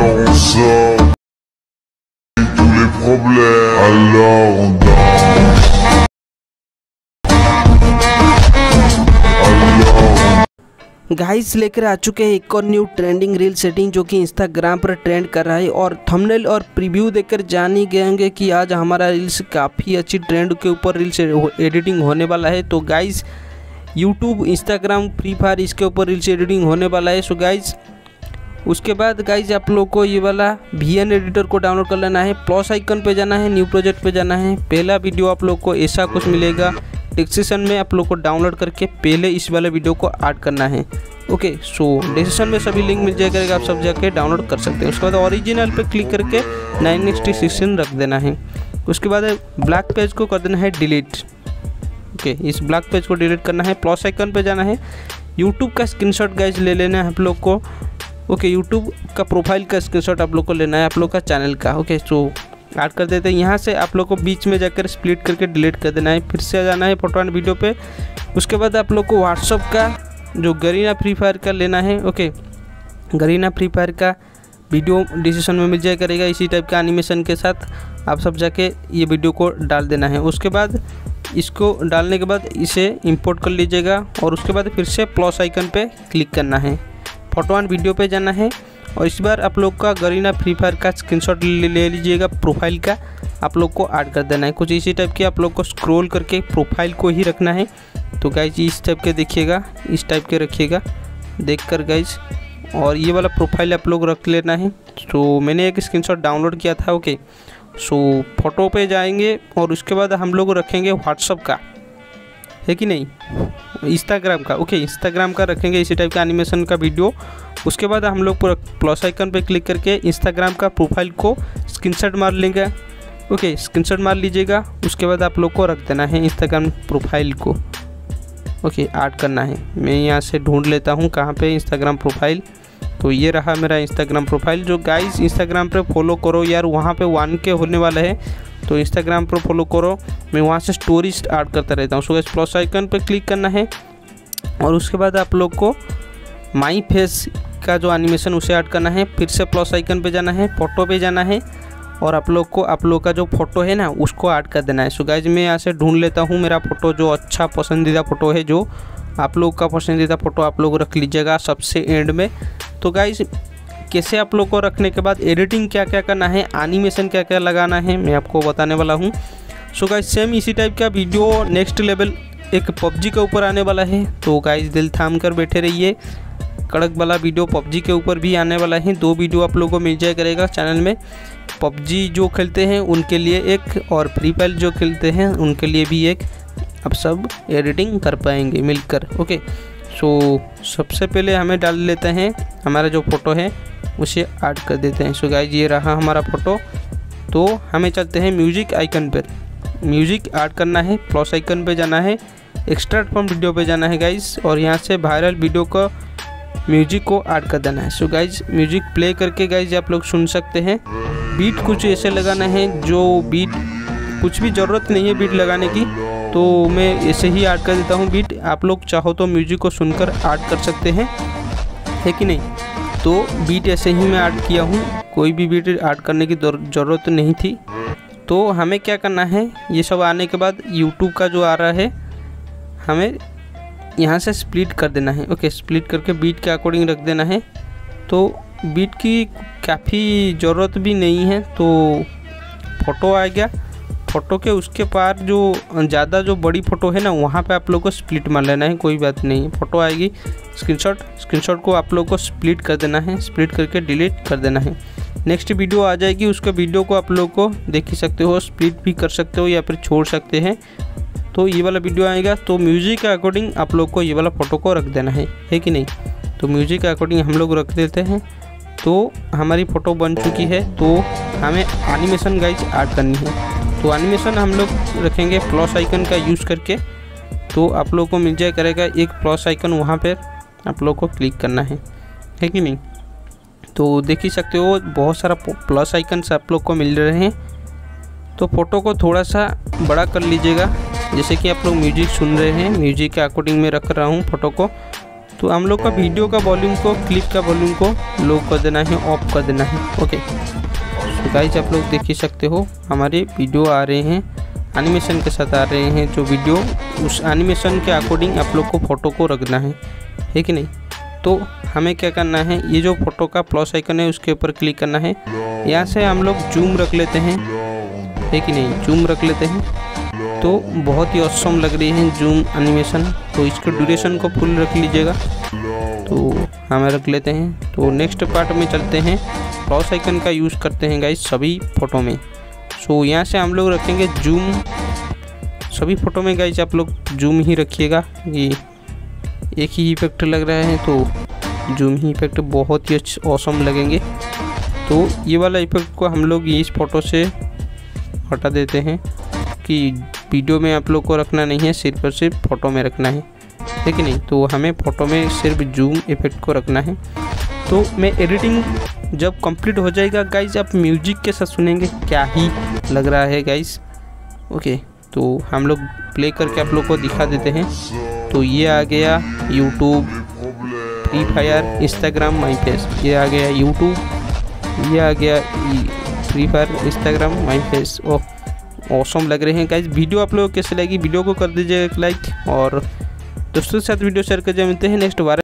on sort tous les problèmes, alors on danse. Guys लेकर आ चुके हैं एक और न्यू ट्रेंडिंग रील सेटिंग जो कि इंस्टाग्राम पर ट्रेंड कर रहा है और थंबनेल और प्रीव्यू देखकर जान ही गए होंगे कि आज हमारा रील्स काफ़ी अच्छी ट्रेंड के ऊपर रील्स एडिटिंग होने वाला है। तो guys YouTube, Instagram, free fire इसके ऊपर रील्स एडिटिंग होने वाला है। सो गाइस उसके बाद गाइज आप लोग को ये वाला VN एडिटर को डाउनलोड कर लेना है। प्लस आइकन पे जाना है, न्यू प्रोजेक्ट पे जाना है। पहला वीडियो आप लोग को ऐसा कुछ मिलेगा, डिस्क्रिप्शन में आप लोग को डाउनलोड करके पहले इस वाले वीडियो को ऐड करना है। ओके, सो डिस्क्रिप्शन में सभी लिंक मिल जाएगा, आप सब जाके डाउनलोड कर सकते हैं। उसके बाद ओरिजिनल पे क्लिक करके 9:16 रख देना है। उसके बाद ब्लैक पेज को कर देना है डिलीट। ओके, इस ब्लैक पेज को डिलीट करना है। प्लस आइकन पे जाना है, यूट्यूब का स्क्रीनशॉट गाइज ले लेना है आप लोग को। ओके, यूट्यूब का प्रोफाइल का स्क्रीनशॉट आप लोग को लेना है, आप लोग का चैनल का। ओके, सो ऐड कर देते हैं। यहाँ से आप लोग को बीच में जाकर स्प्लिट करके डिलीट कर देना है। फिर से आ जाना है फोटो एंड वीडियो पे। उसके बाद आप लोग को व्हाट्सअप का जो गरीना फ्री फायर का लेना है। ओके, गरीना फ्री फायर का वीडियो डिस्क्रिप्शन में मिल जाए करेगा, इसी टाइप का एनिमेशन के साथ आप सब जाके ये वीडियो को डाल देना है। उसके बाद इसको डालने के बाद इसे इंपोर्ट कर लीजिएगा और उसके बाद फिर से प्लस आइकन पे क्लिक करना है, फोटो एंड वीडियो पे जाना है और इस बार आप लोग का गरीना फ्री फायर का स्क्रीनशॉट ले लीजिएगा, प्रोफाइल का आप लोग को ऐड कर देना है। कुछ इसी टाइप के आप लोग को स्क्रॉल करके प्रोफाइल को ही रखना है। तो गाइज इस टाइप के देखिएगा, इस टाइप के रखिएगा देखकर गाइज, और ये वाला प्रोफाइल आप लोग रख लेना है। तो मैंने एक स्क्रीनशॉट डाउनलोड किया था। ओके, सो फोटो पे जाएंगे और उसके बाद हम लोग रखेंगे व्हाट्सअप का, है कि नहीं, इंस्टाग्राम का। ओके, इंस्टाग्राम का रखेंगे इसी टाइप का एनिमेशन का वीडियो। उसके बाद हम लोग प्लस आइकन पे क्लिक करके इंस्टाग्राम का प्रोफाइल को स्क्रीनशॉट मार लेंगे। ओके, स्क्रीनशॉट मार लीजिएगा। उसके बाद आप लोग को रख देना है इंस्टाग्राम प्रोफाइल को। ओके, ऐड करना है। मैं यहाँ से ढूंढ लेता हूँ कहाँ पे इंस्टाग्राम प्रोफाइल। तो ये रहा मेरा इंस्टाग्राम प्रोफाइल। जो गाइस इंस्टाग्राम पे फॉलो करो यार, वहाँ पे 1K होने वाला है, तो इंस्टाग्राम पर फॉलो करो। मैं वहाँ से स्टोरीज ऐड करता रहता हूँ। सो गाइस प्लस आइकन पे क्लिक करना है और उसके बाद आप लोग को माई फेस का जो एनिमेशन उसे ऐड करना है। फिर से प्लस आइकन पे जाना है, फोटो पे जाना है और आप लोग का जो फोटो है ना उसको ऐड कर देना है। सो गाइज मैं यहाँ से ढूंढ लेता हूँ मेरा फ़ोटो, जो अच्छा पसंदीदा फ़ोटो है, जो आप लोग का पसंदीदा फ़ोटो आप लोग रख लीजिएगा सबसे एंड में। तो गाइज कैसे आप लोग को रखने के बाद एडिटिंग क्या क्या करना है, एनिमेशन क्या क्या लगाना है, मैं आपको बताने वाला हूँ। सो गाइज सेम इसी टाइप का वीडियो नेक्स्ट लेवल एक PUBG के ऊपर आने वाला है। तो गाइज दिल थाम कर बैठे रहिए, कड़क वाला वीडियो PUBG के ऊपर भी आने वाला है। 2 वीडियो आप लोगों को मिल जाए करेगा चैनल में। PUBG जो खेलते हैं उनके लिए एक और फ्री फायर जो खेलते हैं उनके लिए भी एक, अब सब एडिटिंग कर पाएंगे मिलकर। ओके, सो सबसे पहले हमें डाल लेते हैं हमारा जो फ़ोटो है उसे ऐड कर देते हैं। सो गाइज ये रहा हमारा फ़ोटो। तो हमें चलते हैं म्यूजिक आइकन पर, म्यूजिक ऐड करना है। प्लस आइकन पे जाना है, एक्सट्रैक्ट फ्रॉम वीडियो पे जाना है गाइज और यहाँ से वायरल वीडियो का म्यूजिक को ऐड कर देना है। सो गाइज म्यूजिक प्ले करके गाइज आप लोग सुन सकते हैं। बीट कुछ ऐसे लगाना है जो बीट, कुछ भी ज़रूरत नहीं है बीट लगाने की, तो मैं ऐसे ही ऐड कर देता हूँ बीट। आप लोग चाहो तो म्यूजिक को सुनकर ऐड कर सकते हैं, है कि नहीं। तो बीट ऐसे ही मैं ऐड किया हूँ, कोई भी बीट ऐड करने की ज़रूरत नहीं थी। तो हमें क्या करना है, ये सब आने के बाद यूट्यूब का जो आ रहा है हमें यहाँ से स्प्लिट कर देना है। ओके, स्प्लिट करके बीट के अकॉर्डिंग रख देना है। तो बीट की काफ़ी ज़रूरत भी नहीं है। तो फ़ोटो आ गया, फ़ोटो के उसके पार जो ज़्यादा जो बड़ी फ़ोटो है ना वहाँ पे आप लोग को स्प्लिट मार लेना है, कोई बात नहीं। फ़ोटो आएगी, स्क्रीनशॉट को आप लोग को स्प्लिट कर देना है, स्प्लिट करके डिलीट कर देना है। नेक्स्ट वीडियो आ जाएगी, उसके वीडियो को आप लोग को देख ही सकते हो, स्प्लिट भी कर सकते हो या फिर छोड़ सकते हैं। तो ये वाला वीडियो आएगा, तो म्यूज़िक के अकॉर्डिंग आप लोग को ये वाला फ़ोटो को रख देना है कि नहीं। तो म्यूज़िक के अकॉर्डिंग हम लोग रख देते हैं। तो हमारी फ़ोटो बन चुकी है। तो हमें एनिमेशन गाइज ऐड करनी है। तो एनिमेशन हम लोग रखेंगे प्लस आइकन का यूज़ करके। तो आप लोग को मिल जाए करेगा एक प्लस आइकन, वहाँ पर आप लोग को क्लिक करना है कि नहीं। तो देख ही सकते हो बहुत सारा प्लस आइकन्स आप लोग को मिल रहे हैं। तो फ़ोटो को थोड़ा सा बड़ा कर लीजिएगा, जैसे कि आप लोग म्यूजिक सुन रहे हैं, म्यूजिक के अकॉर्डिंग मैं रख रहा हूँ फ़ोटो को। तो हम लोग का वीडियो का वॉल्यूम को, क्लिप का वॉल्यूम को लो कर देना है, ऑफ कर देना है। ओके, तो गाइस आप लोग देख ही सकते हो हमारे वीडियो आ रहे हैं, एनिमेशन के साथ आ रहे हैं जो वीडियो, उस एनिमेशन के अकॉर्डिंग आप लोग को फ़ोटो को रखना है कि नहीं। तो हमें क्या करना है, ये जो फोटो का प्लस आइकन है उसके ऊपर क्लिक करना है। यहाँ से हम लोग जूम रख लेते हैं, है कि नहीं, जूम रख लेते हैं। तो बहुत ही ऑसम लग रही है जूम एनिमेशन। तो इसके ड्यूरेशन को फुल रख लीजिएगा, तो हमें रख लेते हैं। तो नेक्स्ट पार्ट में चलते हैं, प्लस आइकन का यूज़ करते हैं गाइस सभी फ़ोटो में। सो यहाँ से हम लोग रखेंगे जूम, सभी फ़ोटो में गाइस आप लोग जूम ही रखिएगा। ये एक ही इफेक्ट लग रहा है तो जूम ही इफेक्ट बहुत ही ऑसम लगेंगे। तो ये वाला इफेक्ट को हम लोग इस फ़ोटो से हटा देते हैं कि वीडियो में आप लोग को रखना नहीं है, सिर्फ और सिर्फ फ़ोटो में रखना है कि नहीं। तो हमें फ़ोटो में सिर्फ जूम इफेक्ट को रखना है। तो मैं एडिटिंग जब कंप्लीट हो जाएगा गाइज, आप म्यूजिक के साथ सुनेंगे क्या ही लग रहा है गाइज। ओके, तो हम लोग प्ले करके आप लोग को दिखा देते हैं। तो ये आ गया YouTube, free fire, Instagram, my face. ये आ गया यूट्यूब, ये आ गया free fire, Instagram, my face. Oh awesome लग रहे हैं गाइज। वीडियो आप लोगों को कैसे लगी, वीडियो को कर दीजिए एक लाइक और दोस्तों के साथ वीडियो शेयर कर। मिलते हैं नेक्स्ट बार।